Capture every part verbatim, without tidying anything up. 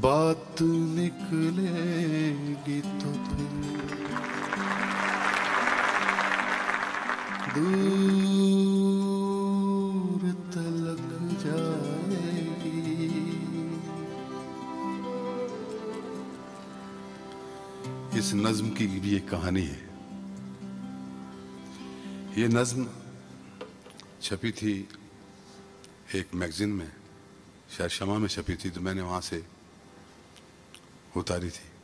बात निकलेगी तो फिर दूर तलक जाएगी। इस नज्म की भी एक कहानी है। ये नज्म छपी थी एक मैगजीन में, शायद शमा में छपी थी, तो मैंने वहाँ से उतारी थी।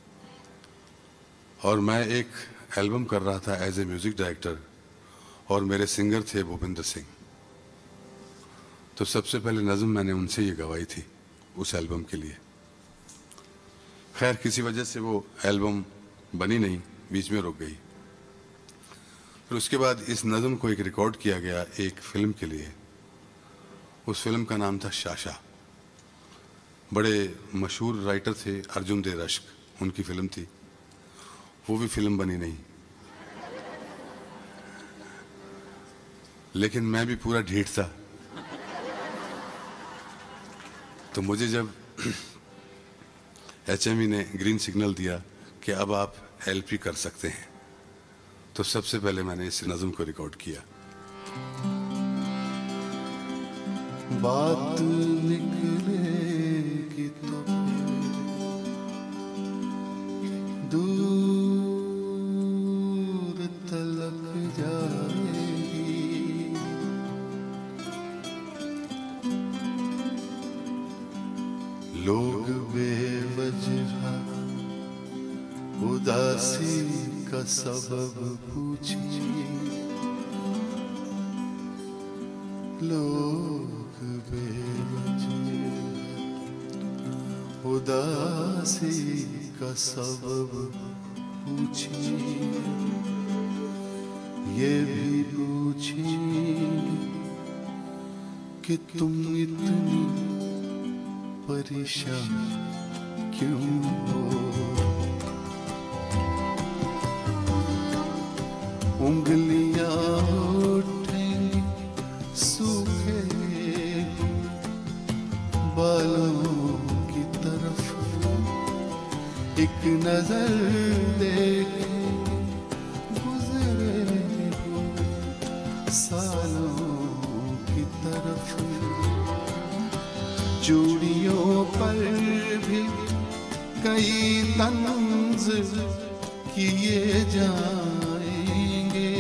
और मैं एक एल्बम कर रहा था एज ए म्यूज़िक डायरेक्टर, और मेरे सिंगर थे भूपिंदर सिंह। तो सबसे पहले नज़म मैंने उनसे ये गवाई थी उस एल्बम के लिए। खैर किसी वजह से वो एल्बम बनी नहीं, बीच में रुक गई। फिर उसके बाद इस नज़म को एक रिकॉर्ड किया गया एक फिल्म के लिए। उस फिल्म का नाम था शाशा। बड़े मशहूर राइटर थे अर्जुन दे रश्क, उनकी फिल्म थी। वो भी फिल्म बनी नहीं, लेकिन मैं भी पूरा ढीठ था। तो मुझे जब एचएमई ने ग्रीन सिग्नल दिया कि अब आप एलपी कर सकते हैं, तो सबसे पहले मैंने इस नज़म को रिकॉर्ड किया। बात निकलेगी तो दूर तलक जाएगी। लोग बेवजह उदासी का सबब पूछे, लोग बेवजह उदासी का सबब पूछे, ये भी पूछे कि तुम इतनी परेशान क्यों हो। उंगलियां उठेंगी सूखे बालों की तरफ, एक नजर देखे गुजरे सालों की तरफ। चूड़ियों पर भी कई तंज किए जाएंगे,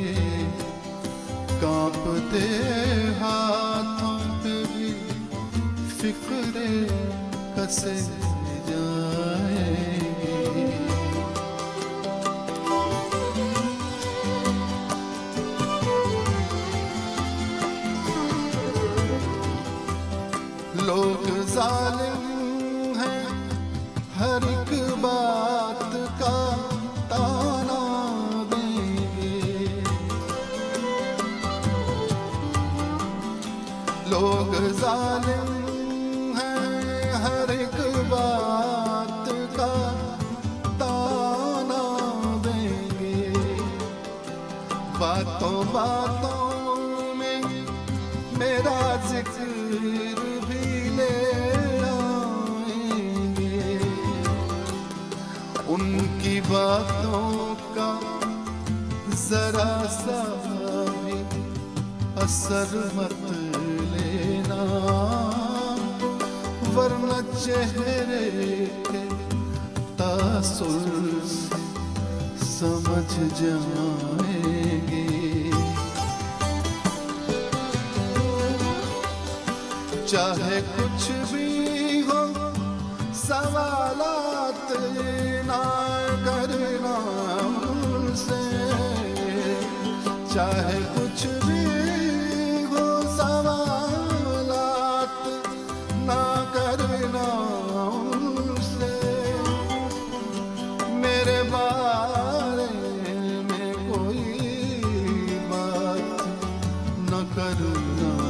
कांपते हाथों पे भी फिक्रे कसे जाएंगे। लोग जालिम हैं, हर एक बात का ताना देंगे। लोग जालिम हैं, हर एक बात का ताना देंगे। बातों बातों में मेरा जिक्र भी ले आएंगे। उनकी बातों का जरा सा भी असर मत लेना, वरना चेहरे के तासुर से समझ जाएंगे। चाहे कुछ भी हो सवालात ना करना उनसे, चाहे कुछ भी हो सवालात ना करना उनसे। मेरे बारे में कोई बात न करना